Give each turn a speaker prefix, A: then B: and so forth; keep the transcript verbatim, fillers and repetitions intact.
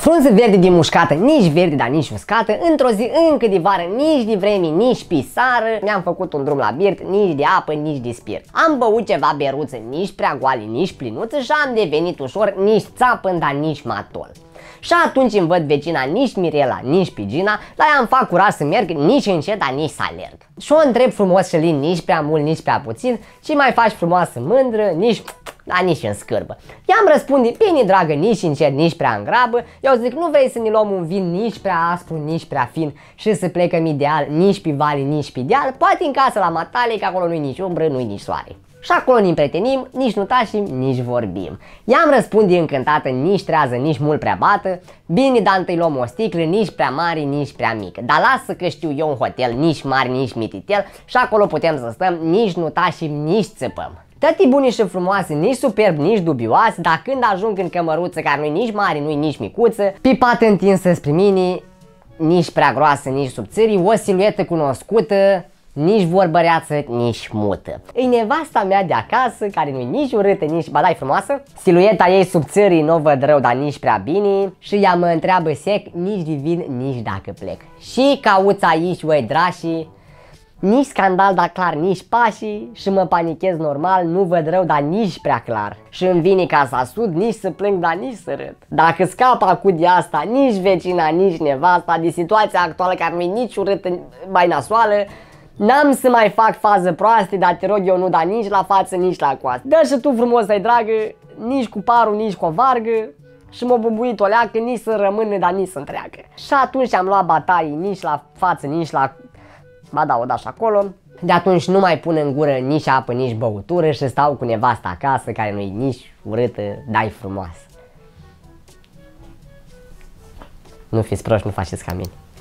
A: Frunză verde din mușcată, nici verde, dar nici uscată. Într-o zi încă de vară, nici de vreme, nici pisară. Mi-am făcut un drum la birt, nici de apă, nici de spirit. Am băut ceva beruță, nici prea goale, nici plinuță. Și am devenit ușor, nici țapăn, dar nici matol. Și atunci îmi văd vecina, nici Mirela, nici Pigina, dar ea îmi fac curaj să merg, nici încet, dar nici să alerg. Și o întreb frumos și lin, nici prea mult, nici prea puțin, ce mai faci frumoasă mândră, nici... Da, nici în scârbă. I-am răspunde, bine dragă, nici încet, nici prea în grabă. Eu zic, nu vrei să ne luăm un vin nici prea aspru, nici prea fin și să plecăm ideal, nici pe vale, nici pe deal, poate în casă la matale, că acolo nu-i nici umbră, nu-i nici soare. Și acolo ne împretenim, nici nu tașim, nici vorbim. I-am răspunde încântată, nici trează, nici mult prea bată. Bine, dar întâi luăm o sticlă, nici prea mare, nici prea mică. Dar lasă că știu eu un hotel, nici mare, nici mititel. Și acolo putem să stăm, nici nu tașim, nici țăpăm. Tătii buni și frumoase, nici superb, nici dubioase, dar când ajung în cămăruță care nu-i nici mare, nu-i nici micuță, pipată întinsă spre mine, nici prea groasă, nici subțării, o siluetă cunoscută, nici vorbăreață, nici mută. E nevasta mea de acasă, care nu-i nici urâtă, nici, ba da-i frumoasă. Silueta ei subțării nu văd rău, dar nici prea bine. Și ea mă întreabă sec, nici divin, nici dacă plec. Și cauți aici, voi drașii. Nici scandal, dar clar, nici pașii. Și mă panichez normal, nu văd rău, dar nici prea clar. Și îmi vine ca să asud, nici să plâng, dar nici să râd. Dacă scap acut de asta, nici vecina, nici nevasta, de situația actuală care nu-i nici urâtă, mai nasoală, n-am să mai fac fază proaste, dar te rog eu nu da nici la față, nici la coastă. Dă și tu frumos să-i dragă, nici cu parul, nici cu o vargă. Și m-a bubuit o leacă, nici să rămână, dar nici să întreagă. Și atunci am luat bataii, nici la față, nici la... Ba da, o da și acolo. De atunci nu mai pun în gură nici apă, nici băutură și stau cu nevasta acasă, care nu-i nici urâtă, dar e frumoasă. Nu fiți proști, nu faceți ca mine.